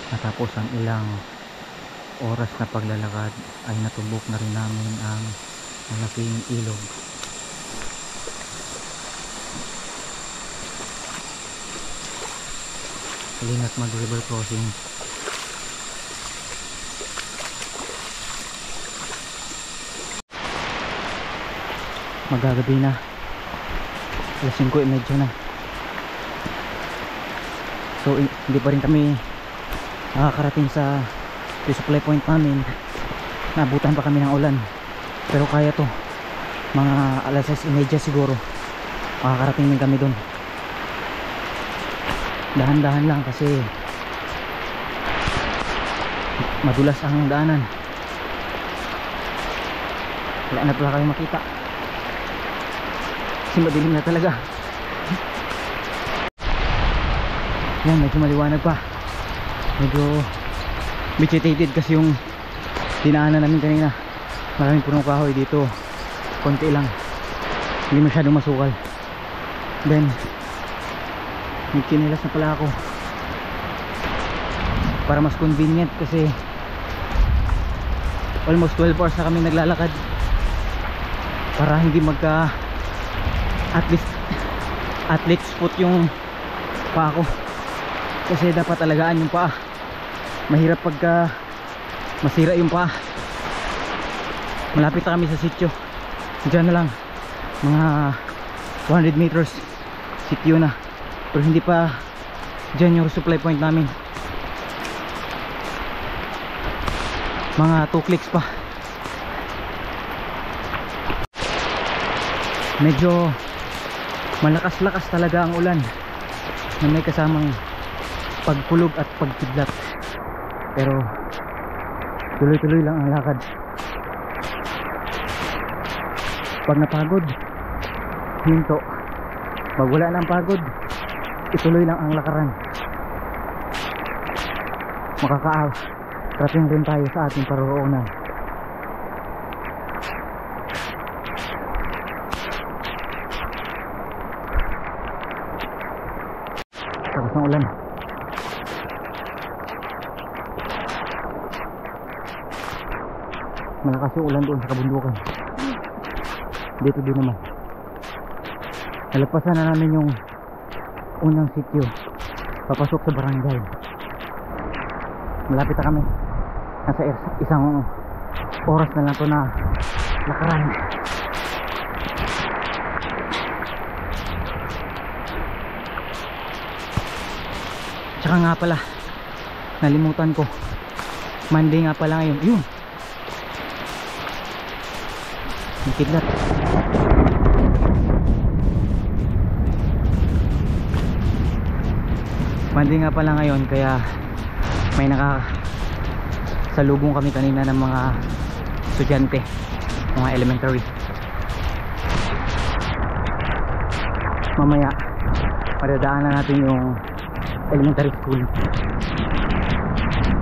Natapos ang ilang oras na paglalakad ay natubok na rin namin ang malaking ilog. Linat mag river crossing. Magagabi na, alas 5:30 na. So hindi pa rin kami nakakarating sa resupply point namin. Nabutan pa kami ng ulan, pero kaya to. Mga alas 6:30 siguro makakarating din kami dun. Dahan-dahan lang kasi madulas ang daanan. Wala na pala kayo makita kasi madilim na talaga. Yan, medyo maliwanag pa, medyo vegetated kasi yung dinaanan namin kanina. Maraming punong kahoy dito, konti lang, hindi masyadong masukal. Then may kinilas na pala ako para mas convenient kasi almost 12 hours na kami naglalakad, para hindi magka at least athlete's foot yung paa ko, kasi dapat alagaan yung paa. Mahirap pagka masira yung paa. Malapit na kami sa sitio, diyan na lang mga 200 meters sitio na, pero hindi pa diyan yung resupply point namin. Mga 2 clicks pa. Medyo malakas-lakas talaga ang ulan na may kasamang pagkulog at pagkidlat, pero tuloy-tuloy lang ang lakad. Pag napagod, hinto. Pag wala ng pagod, ituloy lang ang lakaran. Makaka-rating rin tayo sa ating paroroonan. Tapos ng ulan. Malakas yung ulan doon sa kabundukan. Dito din naman. Nalagpasan na namin yung unang sitio, papasok sa barangay. Malapit na kami. Nasa isang oras na lang to na lakaran. Tsaka nga pala, nalimutan ko, Monday nga pala ngayon. Yun, may kidlat. Monday nga pala ngayon, kaya may nakasalubong kami kanina ng mga estudyante, mga elementary. Mamaya madadaanan natin yung elementary school.